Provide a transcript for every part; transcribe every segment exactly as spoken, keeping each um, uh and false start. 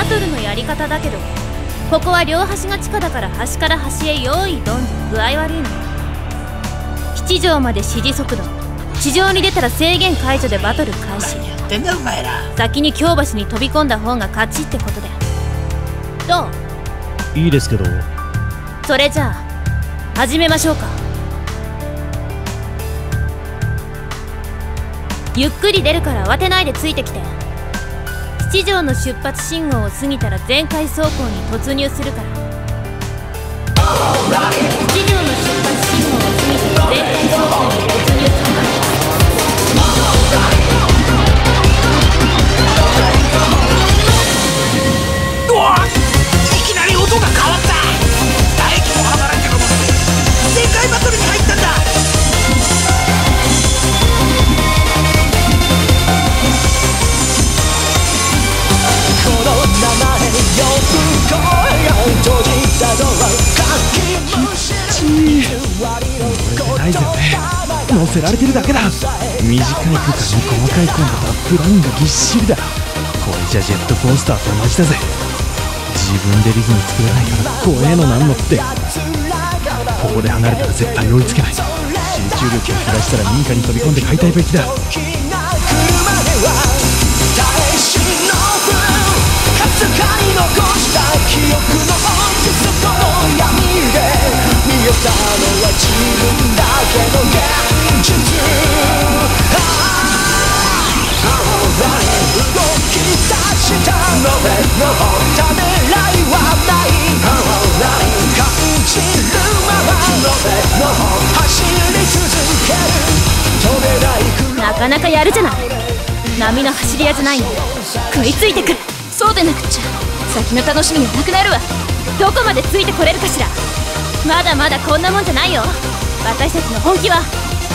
バトルのやり方だけど、ここは両端が地下だから端から端へ用意ドンで具合悪いの。七条まで指示速度、地上に出たら制限解除でバトル開始。 何やってんだお前ら。 先に京橋に飛び込んだ方が勝ちってことで。どう？ いいですけど。 それじゃあ始めましょうか。ゆっくり出るから慌てないでついてきて。七条の出発信号を過ぎたら全開走行に突入するから。七条の出発信号を過ぎたら全開走行に突入するから。 うわっ、いきなり音が変わった。唾液も離れてるもんで正解バトルに入ったんだ。この名前呼ぶ声が閉じたドアかきむしる。 ちー乗れてないぜ俺。乗せられてるだけだ。短い区間に細かいコンボとプランがぎっしりだ。これじゃジェットコースターと同じだぜ。自分でリズム作れないから怖えのなんのって。ここで離れたら絶対追いつけない。集中力を切らしたら民家に飛び込んで解体べきだ。 かに残した記憶の奥底の闇で見えたのは自分だけの現実。ああ動き出したのでのためらいはない。感じるままのでの走り続ける止めない。 なかなかやるじゃない。波の走り屋じゃないの。食いついてくる。そうでなくっちゃ先の楽しみがなくなるわ。どこまでついてこれるかしら。まだまだこんなもんじゃないよ。私たちの本気は。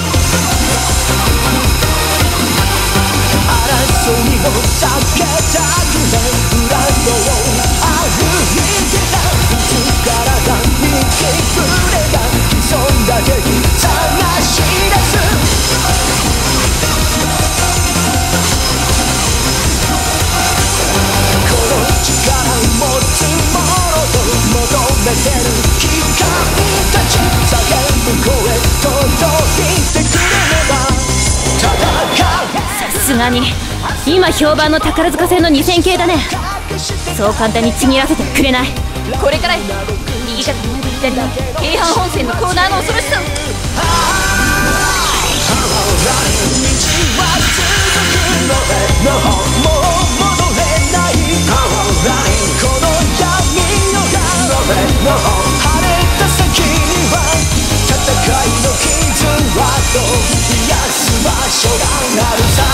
争いを避けたくないブランドを歩いてた。いつからか見てくれが潜んだ敵探し出す。力持つものと求めてる機械たち。叫ぶ声届いてくれれば戦う。 さすがに今評判の宝塚線のにせん系だね。そう簡単にちぎらせてくれない。これから右肩左の京阪本線のコーナーの恐ろしさを。 道は続くのでのもう戻れない。この闇の中の晴れた先には戦いの傷跡癒す場所があるさ。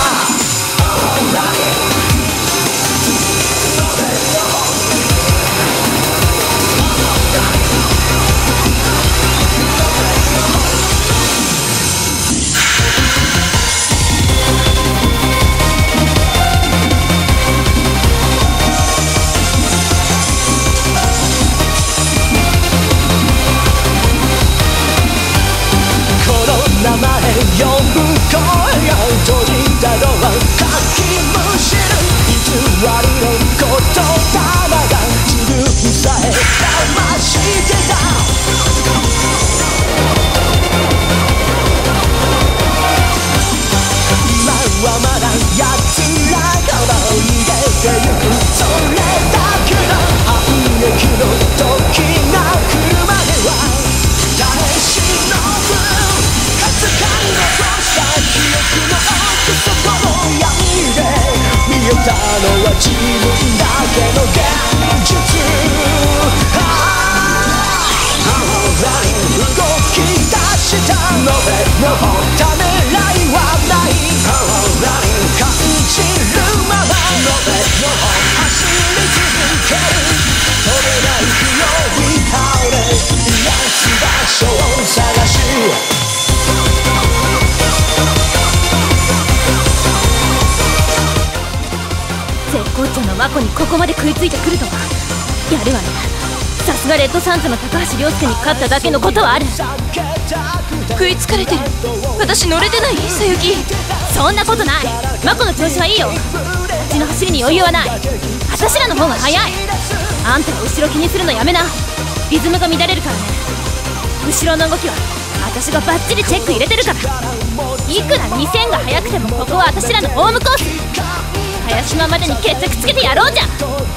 名前呼ぶ声が閉じたドアかきむしる。偽りの言葉が自分さえ騙してた。今はまだ奴らが逃げてゆく。それだけの反撃の時が来るまでは耐え忍ぶ。使い残した記憶の奥底の闇で見えたのは自分だけの現実。あに動き出したのでのためらいはない。感じるままのでの走り続ける止めない不用に倒れ癒す場所を探し。 絶好調のマコにここまで食いついてくるとはやるわね。さすがレッドサンズの高橋涼介に勝っただけのことはある。食いつかれてる。私乗れてないさゆき。そんなことない。マコの調子はいいよ。 ちの走りに余裕はない。私らの方が速い。あんたは後ろ気にするのやめな。リズムが乱れるからね。後ろの動きは私がバッチリチェック入れてるから。いくらにせんが速くてもここは私らのホームコース。林島までに決着つけてやろうじゃん。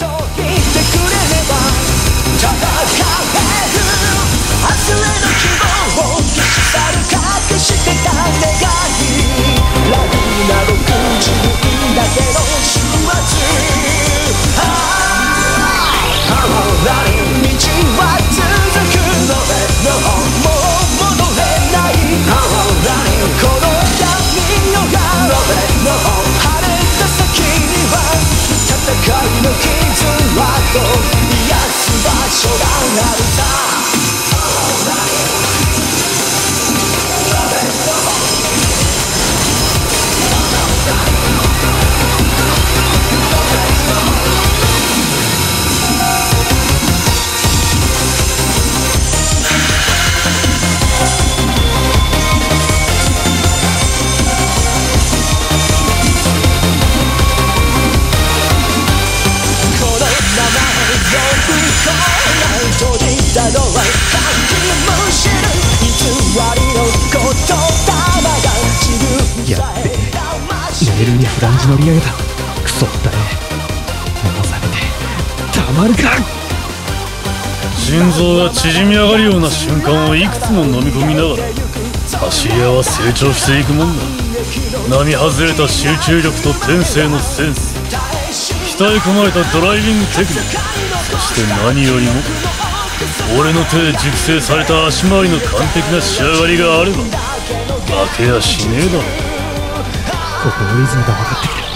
やっべえ、レールにフランジ乗り上げた。クソだね。回されてたまるか。 心臓が縮み上がるような瞬間をいくつも飲み込みながら走り屋は成長していくもんだ。並外れた集中力と天性のセンス、鍛え込まれたドライビングテクニック、そして何よりも俺の手で熟成された足回りの完璧な仕上がりがあれば負けやしねえだろ。 ここのリズムが分かってきた。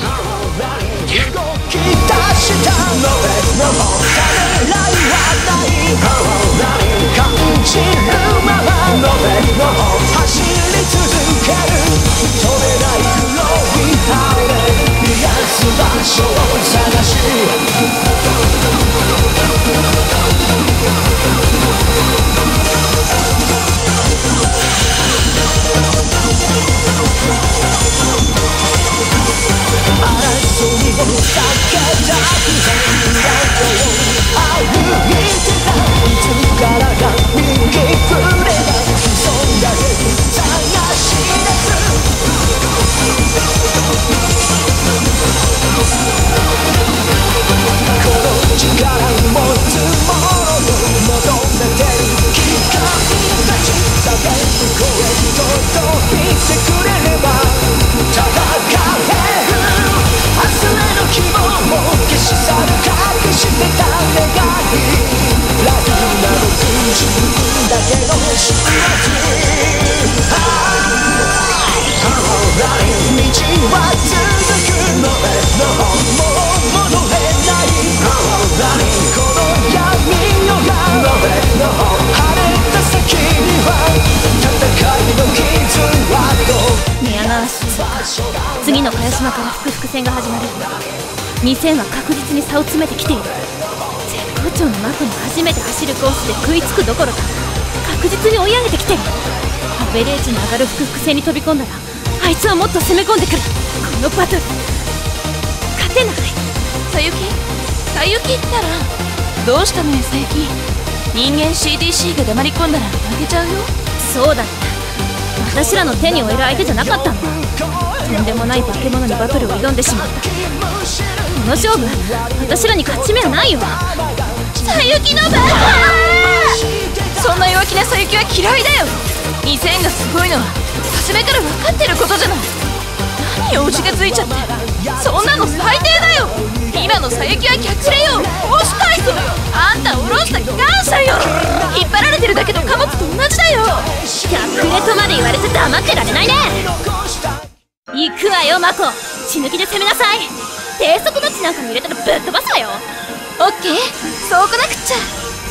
次の茅島から複々戦が始まる。にせんは確実に差を詰めてきている。絶好調のマコに初めて走るコースで食いつくどころか確実に追い上げてきてる。アベレージの上がる複々戦に飛び込んだらあいつはもっと攻め込んでくる。このバトル勝てない。 さゆきさゆきったらどうしたのよ佐伯。人間 シーディーシー が黙り込んだら負けちゃうよ。 そうだね、私らの手に負える相手じゃなかったんだ。とんでもない化け物にバトルを挑んでしまった。この勝負私らに勝ち目はないよ。 さゆきのバカそんな弱気なさゆきは嫌いだよ。にせんがすごいのは初めから分かってることじゃない。何ようちがついちゃって。そんなの最低だよ。今のさゆきは逆れよ。押し返すよ。あんた下ろした機関車よ。引っ張られてるだけの貨物と同じだよ。 逆レとまで言われて黙ってられないね。行くわよマコ、死ぬ気で攻めなさい。低速の地なんかに入れたらぶっ飛ばすわよ。 オッケー、そうこなくっちゃ。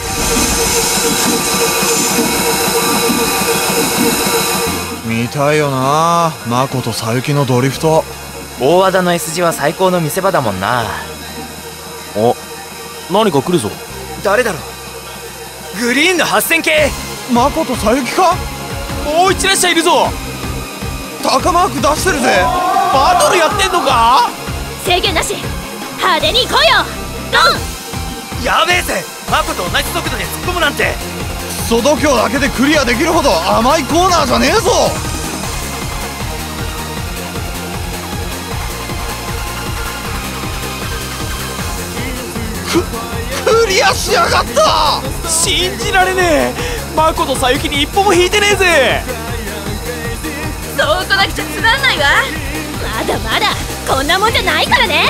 見たいよな、マコとさゆきのドリフト。 大和田の エス 字は最高の見せ場だもんな。 お、何か来るぞ。 誰だろう。グリーンのはっせん系。 マコとさゆきか。 もう一列車いるぞ。 高マーク出してるぜ。 バトルやってんのか。 制限なし、 派手に行こうよ。ドン。 やべえぜ、マコと同じ速度で突っ込むなんて。 クソ度胸だけでクリアできるほど甘いコーナーじゃねえぞ。くクリアしやがった。 信じられねえ、マコとさゆきに一歩も引いてねえぜ。 そうこなくちゃつまんないわ。 まだまだこんなもんじゃないからね。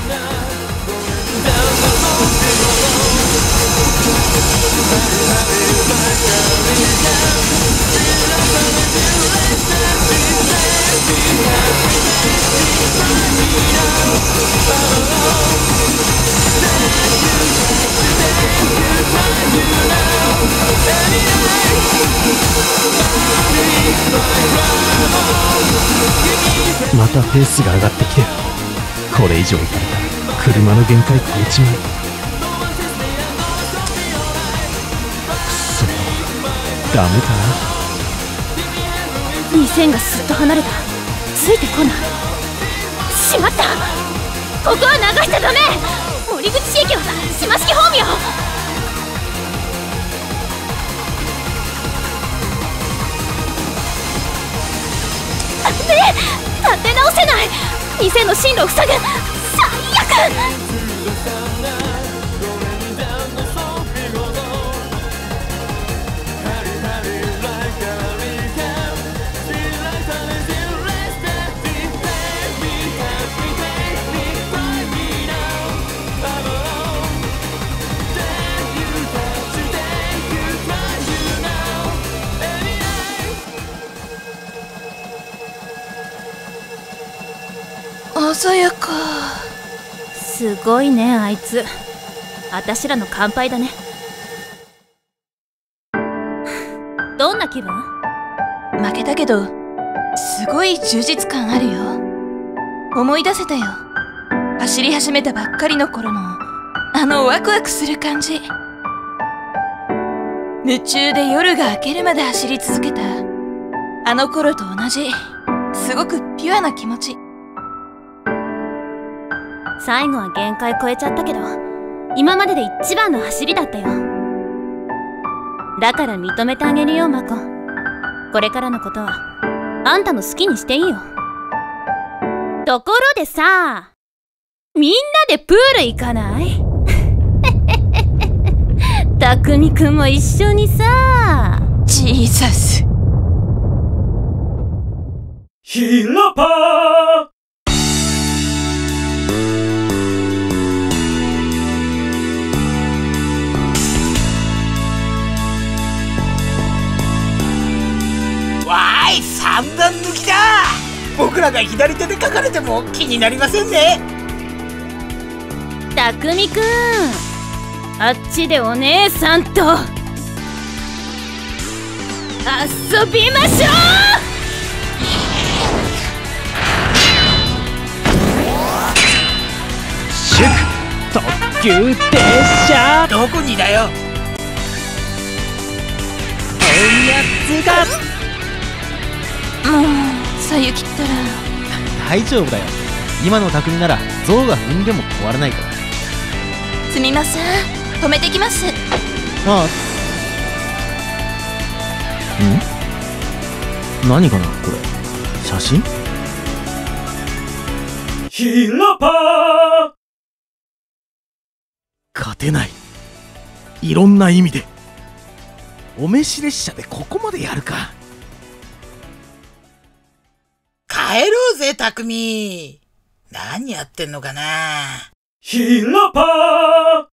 またペースが上がってきてる。これ以上いかれたら車の限界超えちまう。くそ、ダメかな。 にせんがすっと離れた。ついてこない。しまった、ここは流しちゃダメ。森口駅は島式ホームよ。で立て直せない。にせんの進路を塞ぐ。最悪。 鮮やか。 すごいね、あいつ。あたしらの乾杯だね。どんな気分？ 負けたけどすごい充実感あるよ。思い出せたよ、走り始めたばっかりの頃のあのワクワクする感じ。夢中で夜が明けるまで走り続けたあの頃と同じ、すごくピュアな気持ち。 最後は限界超えちゃったけど、今までで一番の走りだったよ。だから認めてあげるよ、マコ。これからのことはあんたの好きにしていいよ。ところでさ、みんなでプール行かない？たくみくんも一緒にさ。 ジーザス。 ヒラパー。 わーい、三段抜きだ。僕らが左手で書かれても気になりませんね。 たくみくん、あっちでお姉さんと遊びましょう。 シュク特急列車。 どこにだよ。 おやつが。 もうさゆきったら。 大丈夫だよ。今の匠なら象が踏んでも壊れないから。 すみません、止めてきます。 ああ。ん？何かなこれ。写真？ ヒラパー。 勝てない。いろんな意味で。お召し列車でここまでやるか。 帰ろうぜ、匠。何やってんのかな。 ヒラパー。